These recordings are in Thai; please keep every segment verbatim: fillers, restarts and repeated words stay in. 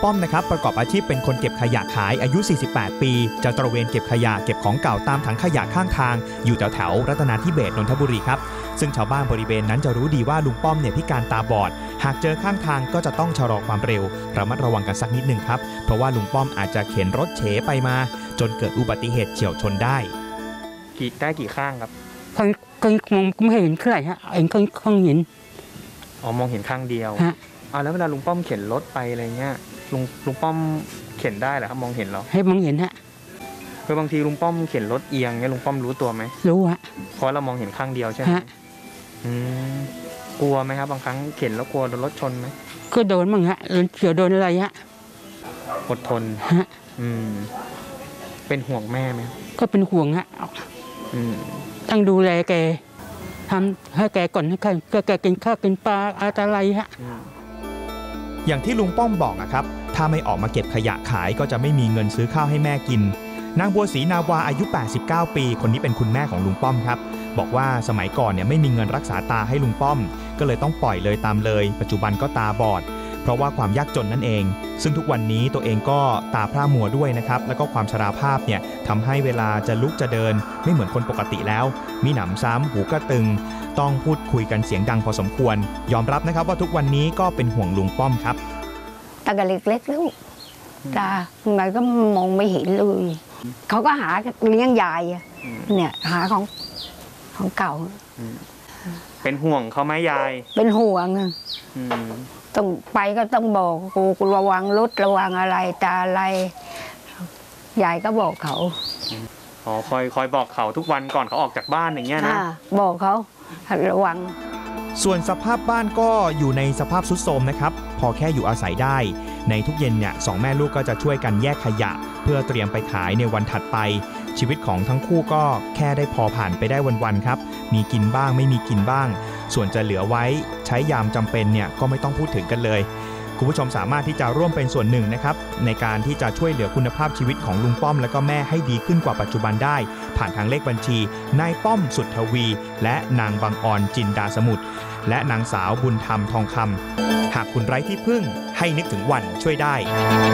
ป้อมนะครับประกอบอาชีพเป็นคนเก็บขยะขายอายุสี่สิบแปดปีจะตระเวนเก็บขยะเก็บของเก่าตามถังขยะข้างทางอยู่แถวแถวรัตนาธิเบศรนนทบุรีครับซึ่งชาวบ้านบริเวณนั้นจะรู้ดีว่าลุงป้อมเนี่ยพิการตาบอดหากเจอข้างทางก็จะต้องชะลอความเร็วระมัดระวังกันสักนิดหนึ่งครับเพราะว่าลุงป้อมอาจจะเข็นรถเฉไปมาจนเกิดอุบัติเหตุเฉี่ยวชนได้กี่ได้กี่ข้างครับก็ก็มองไม่เห็นเท่าไหร่ฮะเองก็ข้างเห็นอ๋อมองเห็นข้างเดียวฮะอ๋อแล้วเวลาลุงป้อมเข็นรถไปอะไรเงี้ยลุงลุงป้อมเข็นได้เหรอครับมองเห็นเหรอให้มองเห็นฮะคือบางทีลุงป้อมเข็นรถเอียงเนี่ยลุงป้อมรู้ตัวไหมรู้ฮะเพราะเรามองเห็นข้างเดียวใช่ไหมอืมกลัวไหมครับบางครั้งเข็นแล้วกลัวโดนรถชนไหมก็โดนมั่งฮะโดนเฉี่ยวโดนอะไรฮะอดทนฮะอืมเป็นห่วงแม่ไหมก็เป็นห่วงฮะอืมต้องดูแลแกทำให้แกก่อนให้แกแกกินข้าวกินปลาอะไรฮะอย่างที่ลุงป้อมบอกนะครับถ้าไม่ออกมาเก็บขยะขายก็จะไม่มีเงินซื้อข้าวให้แม่กินนางบัวศรีนาวาอายุแปดสิบเก้าปีคนนี้เป็นคุณแม่ของลุงป้อมครับบอกว่าสมัยก่อนเนี่ยไม่มีเงินรักษาตาให้ลุงป้อมก็เลยต้องปล่อยเลยตามเลยปัจจุบันก็ตาบอดเพราะว่าความยากจนนั่นเองซึ่งทุกวันนี้ตัวเองก็ตาพร่ามัวด้วยนะครับแล้วก็ความชราภาพเนี่ยทำให้เวลาจะลุกจะเดินไม่เหมือนคนปกติแล้วมีหนำซ้ำหูก็ตึงต้องพูดคุยกันเสียงดังพอสมควรยอมรับนะครับว่าทุกวันนี้ก็เป็นห่วงลุงป้อมครับตั้งแต่เล็กๆแล้วตาทำไมก็มองไม่เห็นเลยเขาก็หาเลี้ยงยายเนี่ยหาของของเก่าเป็นห่วงเขาไหมยายเป็นห่วงต้องไปก็ต้องบอกกูระวังรถระวังอะไรตาอะไรยายก็บอกเขาอ๋อคอยคอยบอกเขาทุกวันก่อนเขาออกจากบ้านอย่างเงี้ยนะบอกเขาระวังส่วนสภาพบ้านก็อยู่ในสภาพทรุดโทรมนะครับพอแค่อยู่อาศัยได้ในทุกเย็นเนี่ยสองแม่ลูกก็จะช่วยกันแยกขยะเพื่อเตรียมไปขายในวันถัดไปชีวิตของทั้งคู่ก็แค่ได้พอผ่านไปได้วันๆครับมีกินบ้างไม่มีกินบ้างส่วนจะเหลือไว้ใช้ยามจำเป็นเนี่ยก็ไม่ต้องพูดถึงกันเลยคุณผู้ชมสามารถที่จะร่วมเป็นส่วนหนึ่งนะครับในการที่จะช่วยเหลือคุณภาพชีวิตของลุงป้อมและก็แม่ให้ดีขึ้นกว่าปัจจุบันได้ผ่านทางเลขบัญชีนายป้อมสุทธวีและนางบังออนจินดาสมุทรและนางสาวบุญธรรมทองคำหากคุณไร้ที่พึ่งให้นึกถึงวันช่วยได้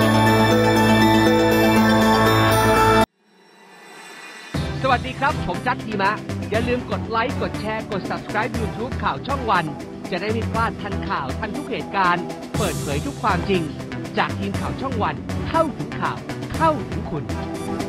สวัสดีครับผมจัดทีมะอย่าลืมกดไลค์กดแชร์กด ซับสไครบ์ ยูทูบ ข่าวช่องวันจะได้ไม่พลาดทันข่าวทันทุกเหตุการณ์เปิดเผยทุกความจริงจากทีมข่าวช่องวันเข้าถึงข่าวเข้าถึงคุณ